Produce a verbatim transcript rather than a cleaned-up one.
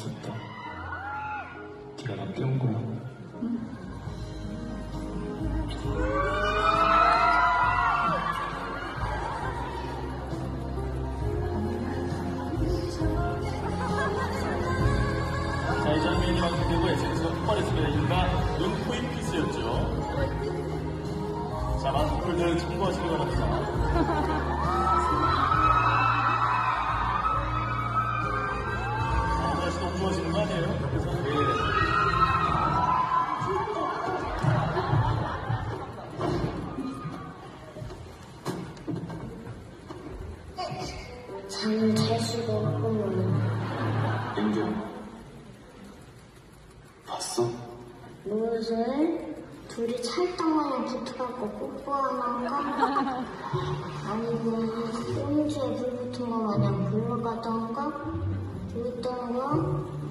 없었다. 네가 나 깨운 거야. 응? 자, 이 장면이 완성되고 에스엔에스가 폭발했습니다. 이른바 눈코입 피스였죠. 자, 많은 분들 참고하시기 바랍니다. 아, 날씨 너무 좋아지는 거 아니에요? 그래서, 예. 잠을 잘 수가 없구먼. 엔조 봤어? 무엇을? 둘이 찰떡마냥 붙어갖고 뽀뽀하는가? 아니면 꽁지에 불 붙은 거 마냥 불러가던가? 그랬던가?